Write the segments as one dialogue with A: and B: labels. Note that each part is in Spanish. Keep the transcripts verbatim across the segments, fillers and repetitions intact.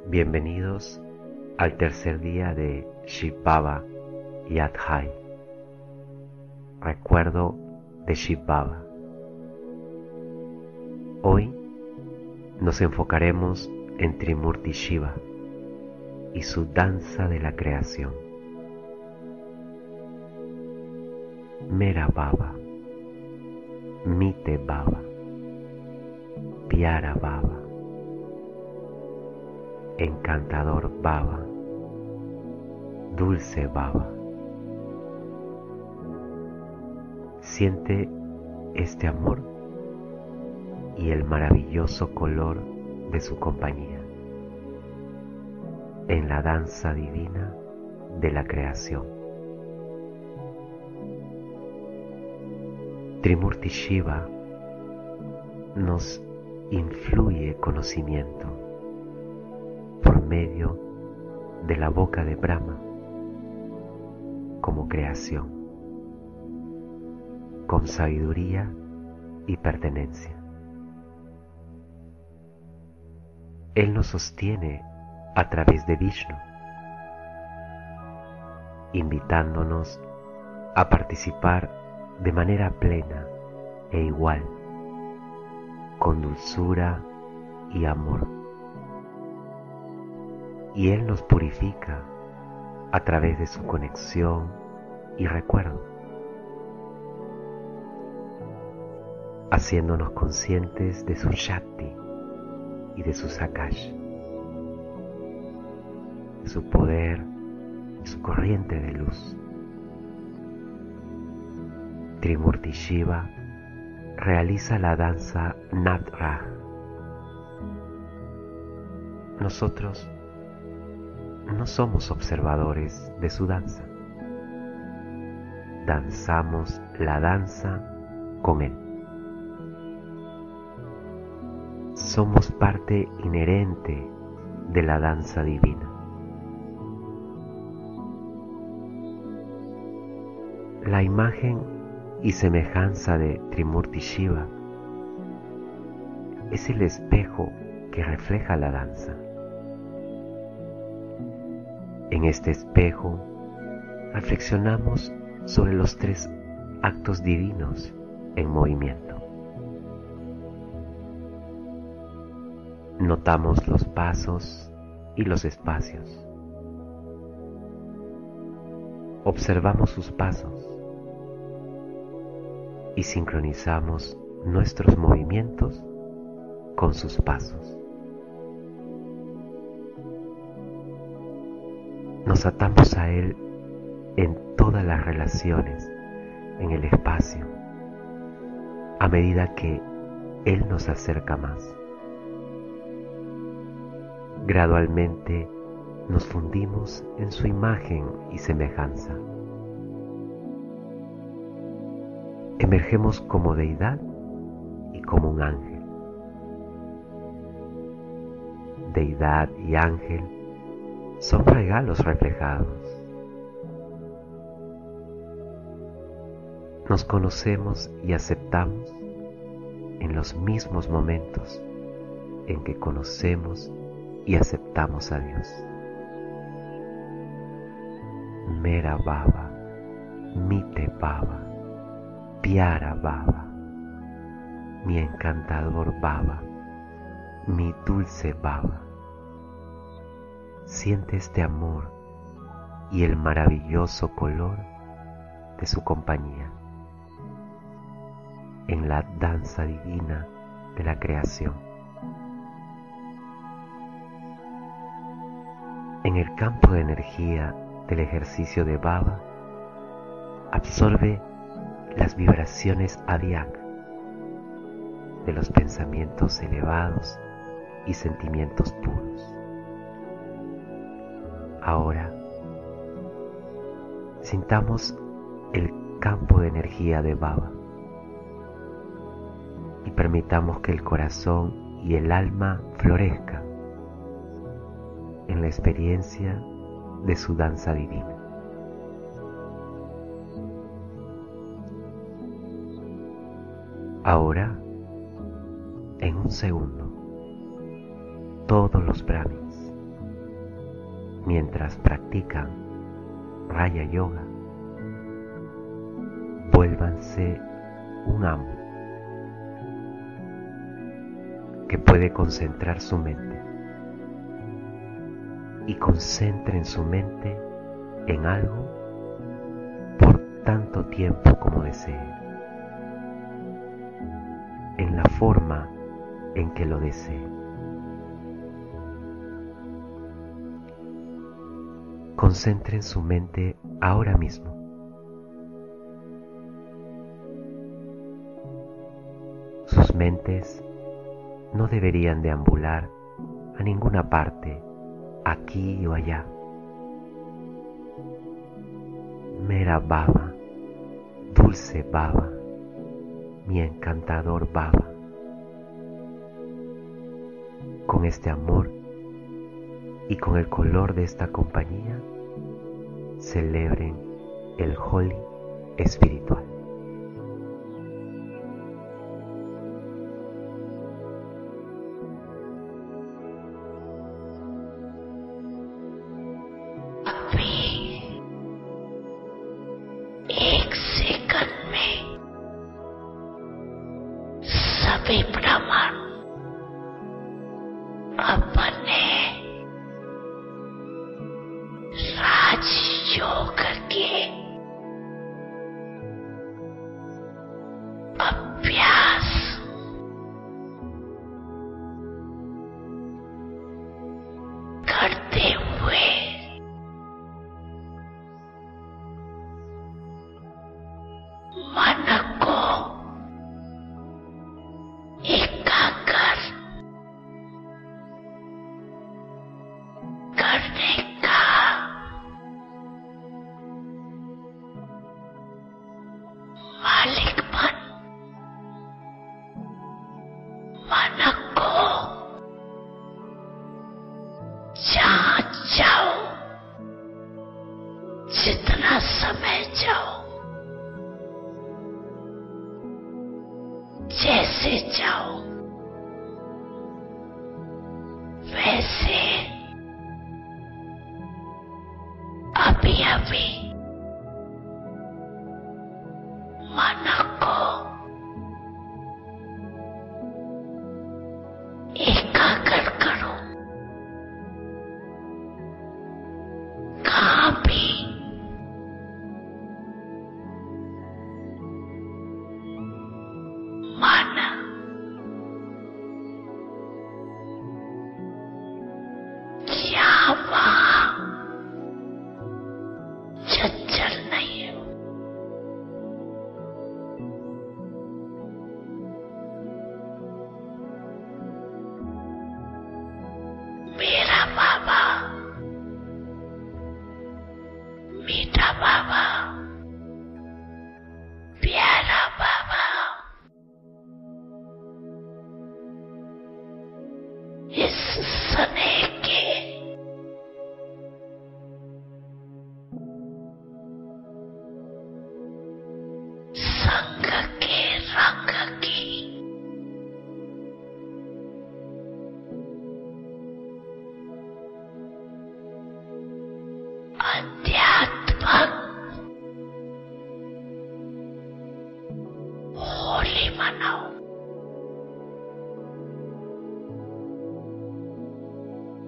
A: Bienvenidos al tercer día de Shiv Baba y Adhai. Recuerdo de Shiv Baba. Hoy nos enfocaremos en Trimurti Shiva y su danza de la creación. Mera Baba, Mite Baba, Pyara Baba, Encantador Baba, Dulce Baba. Siente este amor y el maravilloso color de su compañía en la danza divina de la creación. Trimurti Shiva nos influye conocimiento por medio de la boca de Brahma como creación, con sabiduría y pertenencia. Él nos sostiene a través de Vishnu, invitándonos a participar de manera plena e igual, con dulzura y amor. Y Él nos purifica a través de su conexión y recuerdo, haciéndonos conscientes de su Shakti y de su Sakash, de su poder y su corriente de luz. Trimurti Shiva realiza la danza Natraj. Nosotros no somos observadores de su danza. Danzamos la danza con Él. Somos parte inherente de la danza divina. La imagen y semejanza de Trimurti Shiva es el espejo que refleja la danza. En este espejo reflexionamos sobre los tres actos divinos en movimiento. Notamos los pasos y los espacios. Observamos sus pasos y sincronizamos nuestros movimientos con sus pasos. Nos atamos a Él en todas las relaciones, en el espacio, a medida que Él nos acerca más. Gradualmente nos fundimos en su imagen y semejanza. Emergemos como deidad y como un ángel. Deidad y ángel son regalos reflejados. Nos conocemos y aceptamos en los mismos momentos en que conocemos y aceptamos a Dios. Mera Baba, Mite Baba, Pyara Baba, mi encantador Baba, mi dulce Baba. Siente este amor y el maravilloso color de su compañía en la danza divina de la creación. En el campo de energía del ejercicio de Baba, absorbe las vibraciones Avyak de los pensamientos elevados y sentimientos puros. Ahora, sintamos el campo de energía de Baba y permitamos que el corazón y el alma florezcan en la experiencia de su danza divina. Ahora, en un segundo, todos los brahmins mientras practican Raya Yoga, vuélvanse un amo que puede concentrar su mente y concentren su mente en algo por tanto tiempo como deseen, en la forma en que lo deseen. Concentren su mente ahora mismo. Sus mentes no deberían deambular a ninguna parte, aquí o allá. Mera Baba, dulce Baba, mi encantador Baba. Con este amor y con el color de esta compañía, celebren el Holi espiritual.
B: सभी ब्राह्मण अपने राजयोग के अभ्यास करते हुए मन को एकाग्र करने का मालिक बन मन को जहाँ जाओ, जितना समय जाओ, जैसे जाओ वैसे अभी अभी मन को एकाग्र करो। कहाँ भी मन यहाँ वहाँ चंचल नहीं हो। मेरा बाबा, मीठा बाबा, प्यारा बाबा इस स्नेह के संग के रंग की अध्यात्मक होली मनाओ।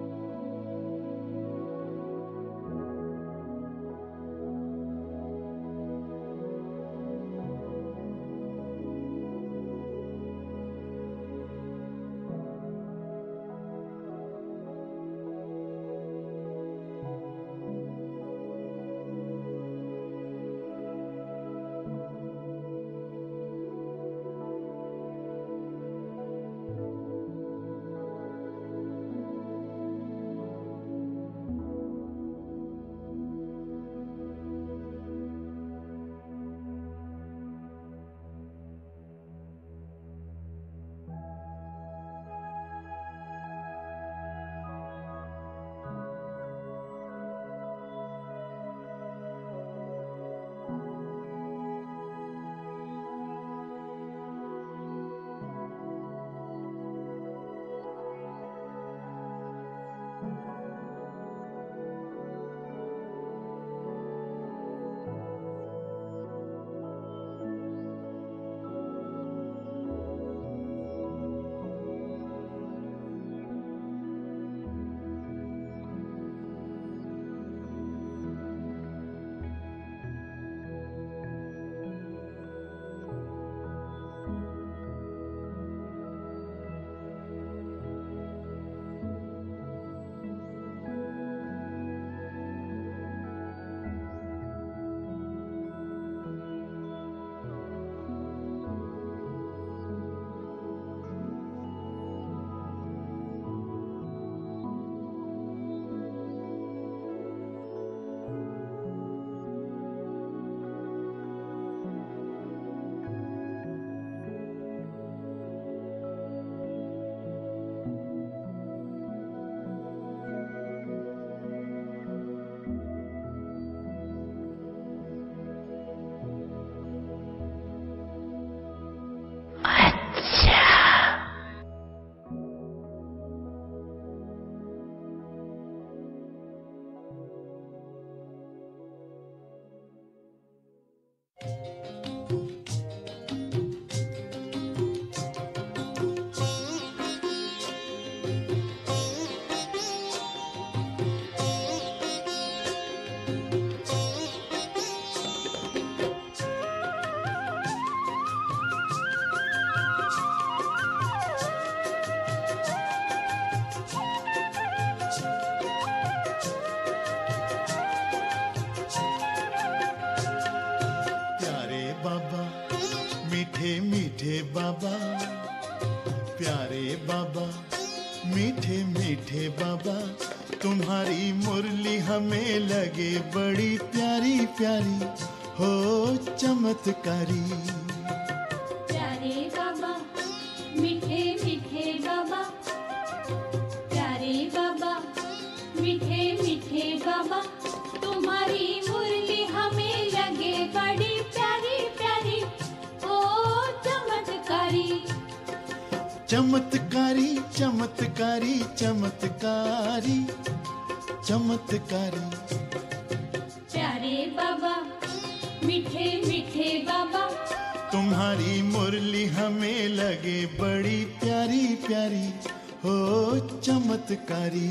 C: बाबा, मीठे मीठे बाबा, तुम्हारी मुरली हमें लगे बड़ी प्यारी प्यारी, हो चमत्कारी।
D: प्यारे बाबा, मीठे मीठे बाबा, प्यारे बाबा, मीठे मीठे बाबा, तुम्हारी मुरली हमें लगे बड़ी प्यारी प्यारी, हो चमत्कारी।
C: चमत्कारी चमत्कारी चमत्कारी चमत्कारी।
D: प्यारे बाबा, मीठे मीठे बाबा,
C: तुम्हारी मुरली हमें लगे बड़ी प्यारी प्यारी, हो चमत्कारी।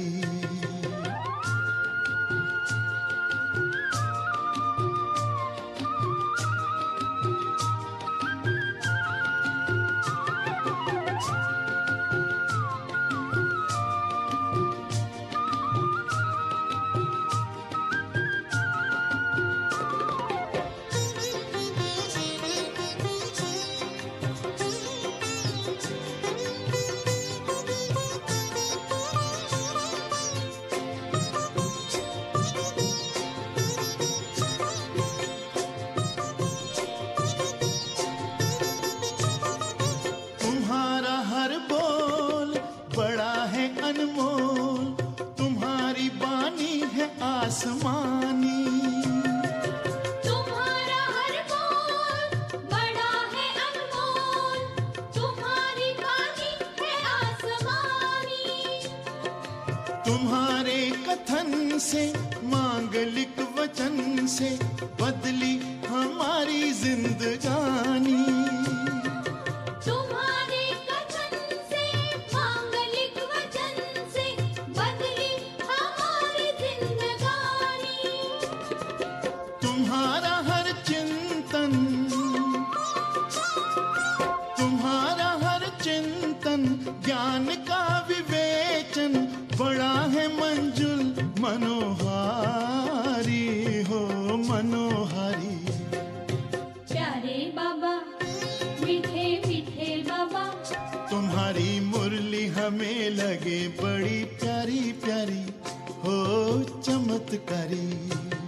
C: अनमोल तुम्हारी बानी है आसमानी,
D: तुम्हारा हर बोल बड़ा है अनमोल, तुम्हारी बानी है आसमानी।
C: तुम्हारे कथन से मांगलिक वचन से बदली हमारी जिंदगानी। तुम्हारा हर चिंतन, तुम्हारा हर चिंतन ज्ञान का विवेचन बड़ा है मंजुल मनोहारी, हो मनोहारी।
D: प्यारे बाबा, मीठे मीठे बाबा,
C: तुम्हारी मुरली हमें लगे बड़ी प्यारी प्यारी, हो चमत्कारी।